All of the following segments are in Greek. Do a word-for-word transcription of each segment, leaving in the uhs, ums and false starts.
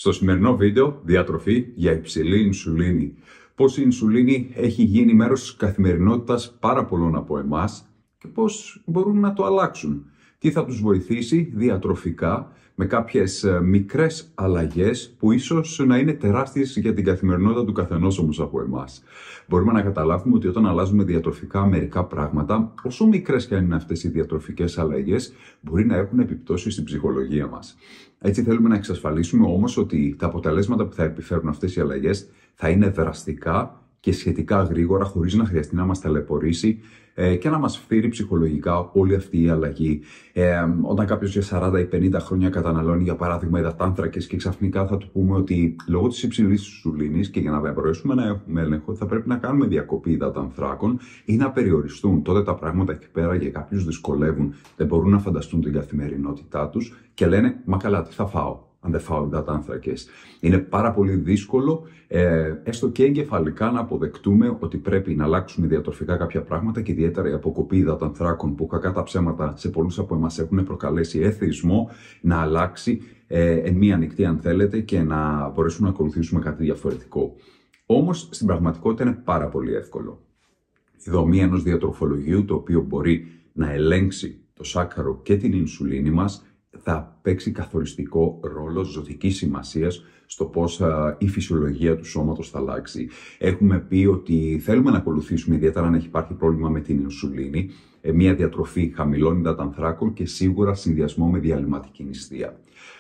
Στο σημερινό βίντεο, διατροφή για υψηλή ινσουλίνη. Πώς η ινσουλίνη έχει γίνει μέρος της καθημερινότητας πάρα πολλών από εμάς και πώς μπορούν να το αλλάξουν. Τι θα τους βοηθήσει διατροφικά με κάποιες μικρές αλλαγές που ίσως να είναι τεράστιες για την καθημερινότητα του καθενός όμως από εμάς. Μπορούμε να καταλάβουμε ότι όταν αλλάζουμε διατροφικά μερικά πράγματα, όσο μικρές και αν είναι αυτές οι διατροφικές αλλαγές, μπορεί να έχουν επιπτώσεις στην ψυχολογία μας. Έτσι θέλουμε να εξασφαλίσουμε όμως ότι τα αποτελέσματα που θα επιφέρουν αυτές οι αλλαγές θα είναι δραστικά και σχετικά γρήγορα, χωρίς να χρειαστεί να μας ταλαιπωρήσει ε, και να μας φέρει ψυχολογικά όλη αυτή η αλλαγή. Ε, όταν κάποιος για σαράντα ή πενήντα χρόνια καταναλώνει, για παράδειγμα, υδατάνθρακες και ξαφνικά θα του πούμε ότι λόγω της υψηλής ινσουλίνης και για να μπορέσουμε να έχουμε έλεγχο, θα πρέπει να κάνουμε διακοπή υδατανθράκων ή να περιοριστούν. Τότε τα πράγματα εκεί πέρα για κάποιους δυσκολεύουν, δεν μπορούν να φανταστούν την καθημερινότητά τους και λένε «Μα καλά, τι θα φάω αν δεν φάω υδατάνθρακες». Είναι πάρα πολύ δύσκολο, ε, έστω και εγκεφαλικά, να αποδεκτούμε ότι πρέπει να αλλάξουμε διατροφικά κάποια πράγματα και ιδιαίτερα η αποκοπή υδατανθράκων που κακά τα ψέματα σε πολλούς από εμάς έχουν προκαλέσει εθισμό, να αλλάξει ε, εν μία νυχτή αν θέλετε και να μπορέσουμε να ακολουθήσουμε κάτι διαφορετικό. Όμως στην πραγματικότητα είναι πάρα πολύ εύκολο. Η δομή ενός διατροφολογίου, το οποίο μπορεί να ελέγξει το σάκχαρο και την ινσουλίνη μας, θα παίξει καθοριστικό ρόλο ζωτικής σημασίας στο πώς α, η φυσιολογία του σώματος θα αλλάξει. Έχουμε πει ότι θέλουμε να ακολουθήσουμε, ιδιαίτερα αν έχει υπάρχει πρόβλημα με την ινσουλίνη, ε, μια διατροφή χαμηλών υδατανθράκων και σίγουρα συνδυασμό με διαλυματική νηστεία.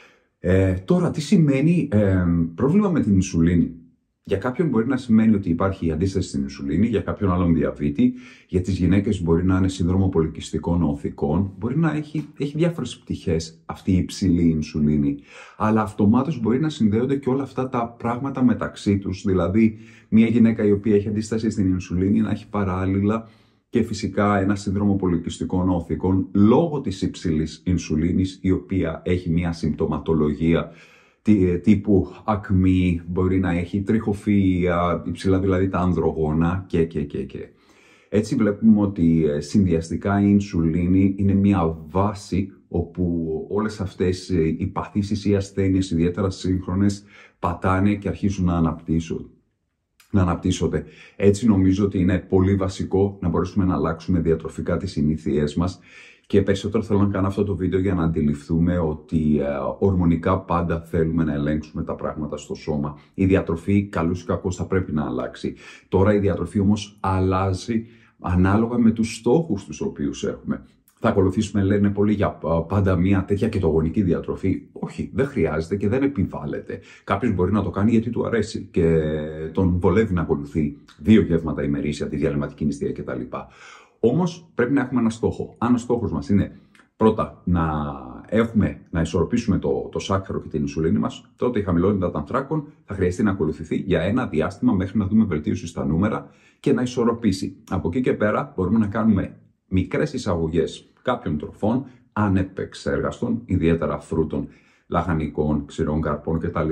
Ε, τώρα, τι σημαίνει ε, πρόβλημα με την ινσουλίνη? Για κάποιον μπορεί να σημαίνει ότι υπάρχει αντίσταση στην ινσουλίνη, για κάποιον άλλον διαβήτη, για τις γυναίκες μπορεί να είναι σύνδρομο πολικυστικών οθικών, μπορεί να έχει, έχει διάφορες πτυχές αυτή η υψηλή ινσουλίνη. Αλλά αυτομάτως μπορεί να συνδέονται και όλα αυτά τα πράγματα μεταξύ τους. Δηλαδή, μια γυναίκα η οποία έχει αντίσταση στην ινσουλίνη να έχει παράλληλα και φυσικά ένα σύνδρομο πολικυστικών οθικών λόγω της υψηλής ινσουλίνης, η οποία έχει μια συμπτωματολογία τύπου ακμή, μπορεί να έχει τριχοφυΐα, υψηλά δηλαδή τα ανδρογόνα και, και, και, και. Έτσι βλέπουμε ότι συνδυαστικά η ινσουλίνη είναι μια βάση όπου όλες αυτές οι παθήσεις ή ασθένειες, ιδιαίτερα σύγχρονες, πατάνε και αρχίζουν να αναπτύσσονται. να αναπτύσσονται. Έτσι νομίζω ότι είναι πολύ βασικό να μπορέσουμε να αλλάξουμε διατροφικά τις συνήθειές μας. Και περισσότερο θέλω να κάνω αυτό το βίντεο για να αντιληφθούμε ότι ε, ορμονικά πάντα θέλουμε να ελέγξουμε τα πράγματα στο σώμα. Η διατροφή καλούς ή κακώς θα πρέπει να αλλάξει. Τώρα η διατροφή όμως αλλάζει ανάλογα με τους στόχους τους οποίους έχουμε. Θα ακολουθήσουμε, λένε πολλοί, για πάντα μια τέτοια κετογονική διατροφή. Όχι, δεν χρειάζεται και δεν επιβάλλεται. Κάποιος μπορεί να το κάνει γιατί του αρέσει και τον βολεύει να ακολουθεί δύο γεύματα ημερήσια, τη διαλυματική νηστεία κτλ. Όμως πρέπει να έχουμε ένα στόχο. Αν ο στόχος μας είναι πρώτα να, έχουμε, να ισορροπήσουμε το, το σάκχαρο και την ινσουλίνη μας, τότε η χαμηλότητα υδατανθράκων θα χρειαστεί να ακολουθηθεί για ένα διάστημα μέχρι να δούμε βελτίωση στα νούμερα και να ισορροπήσει. Από εκεί και πέρα μπορούμε να κάνουμε μικρές εισαγωγές κάποιων τροφών ανεπεξέργαστων, ιδιαίτερα φρούτων, λαχανικών, ξηρών καρπών κτλ.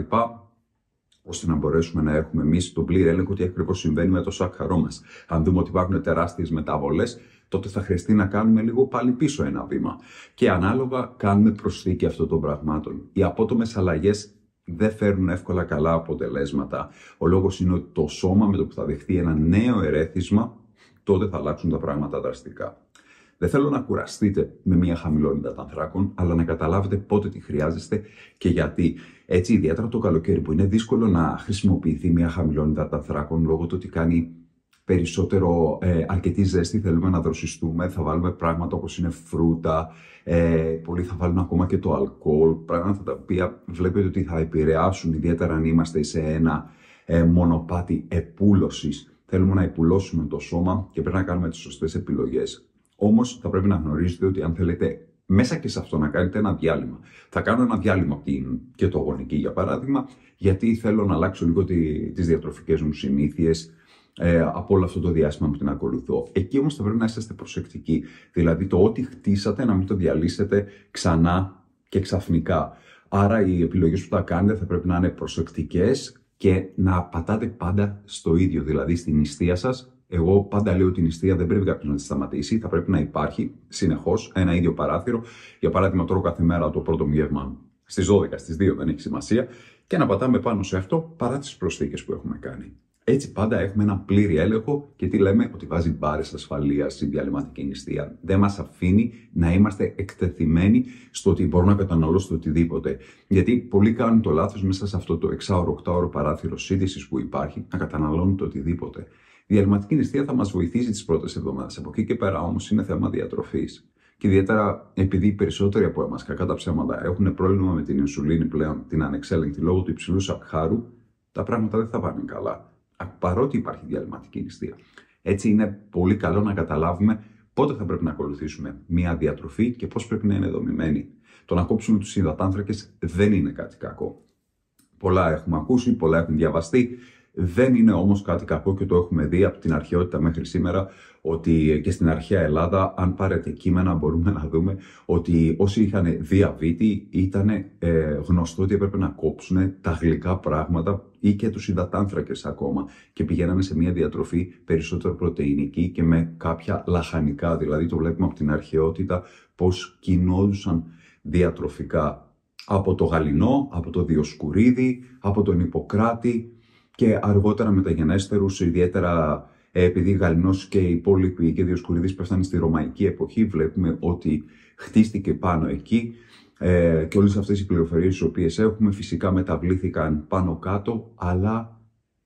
Ώστε να μπορέσουμε να έχουμε εμείς τον πλήρη έλεγχο τι ακριβώς συμβαίνει με το σάκχαρό μας. Αν δούμε ότι υπάρχουν τεράστιες μετάβολες, τότε θα χρειαστεί να κάνουμε λίγο πάλι πίσω ένα βήμα. Και ανάλογα κάνουμε προσθήκη αυτών των πραγμάτων. Οι απότομες αλλαγές δεν φέρνουν εύκολα καλά αποτελέσματα. Ο λόγος είναι ότι το σώμα με το που θα δεχθεί ένα νέο ερέθισμα, τότε θα αλλάξουν τα πράγματα δραστικά. Δεν θέλω να κουραστείτε με μια χαμηλή υδατανθράκων, αλλά να καταλάβετε πότε τη χρειάζεστε και γιατί. Έτσι, ιδιαίτερα το καλοκαίρι που είναι δύσκολο να χρησιμοποιηθεί μια χαμηλή υδατανθράκων λόγω του ότι κάνει περισσότερο ε, αρκετή ζέστη, θέλουμε να δροσιστούμε, θα βάλουμε πράγματα όπως είναι φρούτα, ε, πολλοί θα βάλουν ακόμα και το αλκοόλ, πράγματα τα οποία βλέπετε ότι θα επηρεάσουν, ιδιαίτερα αν είμαστε σε ένα ε, μονοπάτι επούλωσης. Θέλουμε να επουλώσουμε το σώμα και πρέπει να κάνουμε τις σωστές επιλογές. Όμως θα πρέπει να γνωρίζετε ότι αν θέλετε μέσα και σε αυτό να κάνετε ένα διάλειμμα. Θα κάνω ένα διάλειμμα από την κετογονική για παράδειγμα, γιατί θέλω να αλλάξω λίγο τις διατροφικές μου συνήθειες ε, από όλο αυτό το διάστημα που την ακολουθώ. Εκεί όμως θα πρέπει να είσαστε προσεκτικοί. Δηλαδή το ό,τι χτίσατε να μην το διαλύσετε ξανά και ξαφνικά. Άρα οι επιλογές που θα κάνετε θα πρέπει να είναι προσεκτικές και να πατάτε πάντα στο ίδιο, δηλαδή στην νηστεία σας. Εγώ πάντα λέω ότι η νηστεία δεν πρέπει κάποιος να τη σταματήσει, θα πρέπει να υπάρχει συνεχώς ένα ίδιο παράθυρο. Για παράδειγμα, τρώω κάθε μέρα το πρώτο μου γεύμα στις δώδεκα, στις δύο, δεν έχει σημασία. και να πατάμε πάνω σε αυτό παρά τις προσθήκες που έχουμε κάνει. Έτσι πάντα έχουμε ένα πλήρη έλεγχο και τι λέμε, ότι βάζει μπάρες ασφαλείας η διαλυματική νηστεία. Δεν μας αφήνει να είμαστε εκτεθειμένοι στο ότι μπορούν να καταναλώσουν το οτιδήποτε. Γιατί πολλοί κάνουν το λάθος μέσα σε αυτό το εξάωρο, οκτάωρο παράθυρο σύντησης που υπάρχει να καταναλώνουν το οτιδήποτε. Η διαλυματική νηστεία θα μας βοηθήσει τις πρώτες εβδομάδες. Από εκεί και πέρα όμως είναι θέμα διατροφής. Και ιδιαίτερα επειδή οι περισσότεροι από εμάς, κακά τα ψέματα, έχουν πρόβλημα με την ινσουλίνη πλέον, την ανεξέλεγκτη λόγω του υψηλού σακχάρου, τα πράγματα δεν θα πάνε καλά. Παρότι υπάρχει διαλυματική νηστεία. Έτσι είναι πολύ καλό να καταλάβουμε πότε θα πρέπει να ακολουθήσουμε μία διατροφή και πώς πρέπει να είναι δομημένη. Το να κόψουμε τους υδατάνθρακες δεν είναι κάτι κακό. Πολλά έχουμε ακούσει, πολλά έχουν διαβαστεί. Δεν είναι όμως κάτι κακό και το έχουμε δει από την αρχαιότητα μέχρι σήμερα ότι και στην αρχαία Ελλάδα, αν πάρετε κείμενα, μπορούμε να δούμε ότι όσοι είχαν διαβήτη ήταν ε, γνωστό ότι έπρεπε να κόψουν τα γλυκά πράγματα ή και τους υδατάνθρακες ακόμα και πηγαίνανε σε μια διατροφή περισσότερο πρωτεϊνική και με κάποια λαχανικά. Δηλαδή το βλέπουμε από την αρχαιότητα πώς κινόντουσαν διατροφικά από το γαλινό, από το Διοσκουρίδη, από τον Ιπποκράτη. Και αργότερα μεταγενέστερους, ιδιαίτερα επειδή Γαλινός και οι υπόλοιποι και Διοσκουρίδης πέφτανε στη Ρωμαϊκή εποχή, βλέπουμε ότι χτίστηκε πάνω εκεί ε, και όλες αυτές οι πληροφορίες τις οποίες έχουμε φυσικά μεταβλήθηκαν πάνω κάτω, αλλά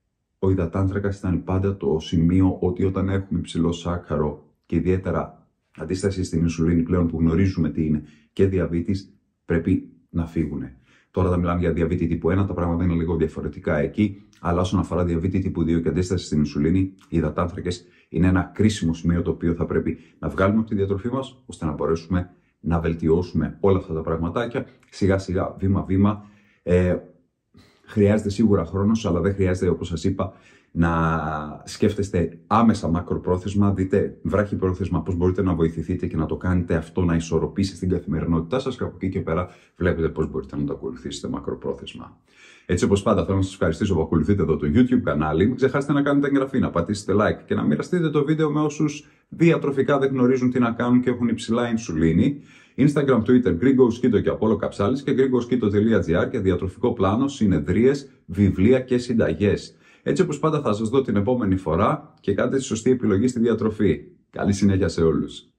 ο υδατάνθρακας ήταν πάντα το σημείο ότι όταν έχουμε υψηλό σάκχαρο και ιδιαίτερα αντίσταση στην ινσουλίνη πλέον που γνωρίζουμε τι είναι και διαβήτης, πρέπει να φύγουν. Τώρα θα μιλάμε για διαβήτη τύπου ένα, τα πράγματα είναι λίγο διαφορετικά εκεί, αλλά όσον αφορά διαβήτη τύπου δύο και αντίσταση στην ινσουλίνη, οι υδατάνθρακες είναι ένα κρίσιμο σημείο το οποίο θα πρέπει να βγάλουμε από τη διατροφή μας, ώστε να μπορέσουμε να βελτιώσουμε όλα αυτά τα πραγματάκια σιγά σιγά, βήμα-βήμα. Ε, χρειάζεται σίγουρα χρόνος, αλλά δεν χρειάζεται, όπως σας είπα, να σκέφτεστε άμεσα μακροπρόθεσμα. Δείτε βράχη πρόθεσμα πώς μπορείτε να βοηθηθείτε και να το κάνετε αυτό να ισορροπήσει στην καθημερινότητά σας και από εκεί και πέρα βλέπετε πώς μπορείτε να το ακολουθήσετε μακροπρόθεσμα. Έτσι, όπως πάντα, θέλω να σας ευχαριστήσω που ακολουθείτε εδώ το YouTube κανάλι. Μην ξεχάσετε να κάνετε εγγραφή, να πατήσετε like και να μοιραστείτε το βίντεο με όσους διατροφικά δεν γνωρίζουν τι να κάνουν και έχουν υψηλά ινσουλίνη. Instagram, Twitter, Grigoskito και Apollo Kapsalis και grigoskito τελεία gr για διατροφικό πλάνο, συνεδρίες, βιβλία και συνταγές. Έτσι όπως πάντα θα σας δω την επόμενη φορά και κάντε τη σωστή επιλογή στη διατροφή. Καλή συνέχεια σε όλους.